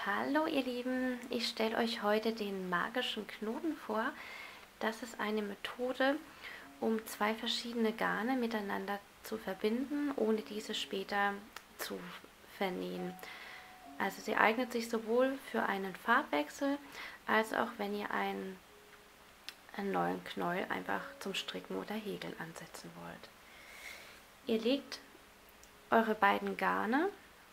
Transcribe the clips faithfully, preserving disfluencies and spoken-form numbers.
Hallo ihr Lieben, ich stelle euch heute den magischen Knoten vor. Das ist eine Methode, um zwei verschiedene Garne miteinander zu verbinden, ohne diese später zu vernähen. Also sie eignet sich sowohl für einen Farbwechsel, als auch wenn ihr einen, einen neuen Knäuel einfach zum Stricken oder Häkeln ansetzen wollt. Ihr legt eure beiden Garne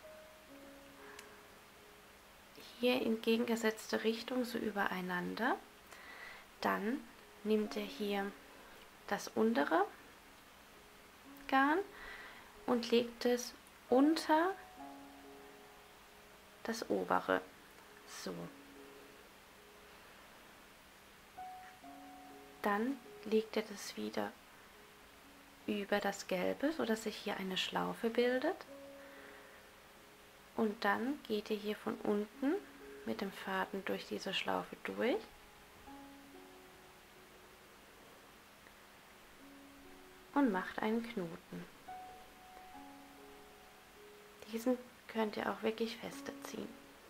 hier in entgegengesetzte Richtung so übereinander. Dann nehmt ihr hier das untere Garn und legt es unter das obere. So. Dann legt ihr das wieder über das Gelbe, sodass sich hier eine Schlaufe bildet. Und dann geht ihr hier von unten mit dem Faden durch diese Schlaufe durch. Und macht einen Knoten. Diesen könnt ihr auch wirklich feste ziehen.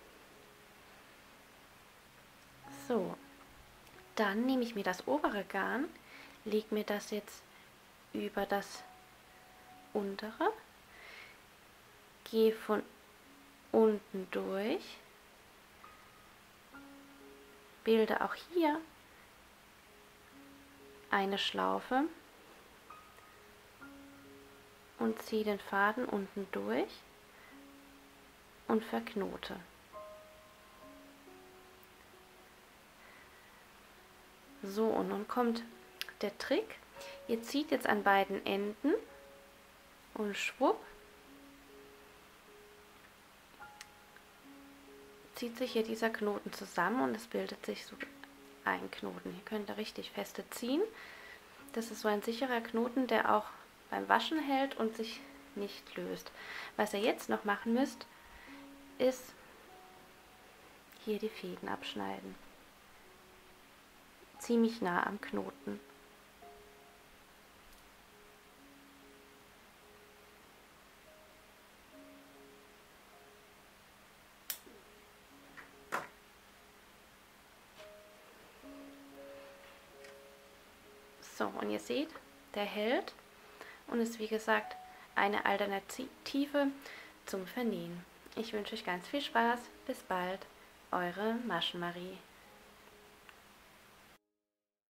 So, dann nehme ich mir das obere Garn, lege mir das jetzt über das untere, gehe von unten durch, bilde auch hier eine Schlaufe und ziehe den Faden unten durch und verknote. So, und nun kommt der Trick. Ihr zieht jetzt an beiden Enden und schwupp zieht sich hier dieser Knoten zusammen und es bildet sich so ein Knoten. Hier könnt ihr richtig feste ziehen. Das ist so ein sicherer Knoten, der auch beim Waschen hält und sich nicht löst. Was ihr jetzt noch machen müsst, ist hier die Fäden abschneiden. Ziemlich nah am Knoten. So, und ihr seht, der hält und ist wie gesagt eine Alternative zum Vernähen. Ich wünsche euch ganz viel Spaß. Bis bald, eure Maschenmarie.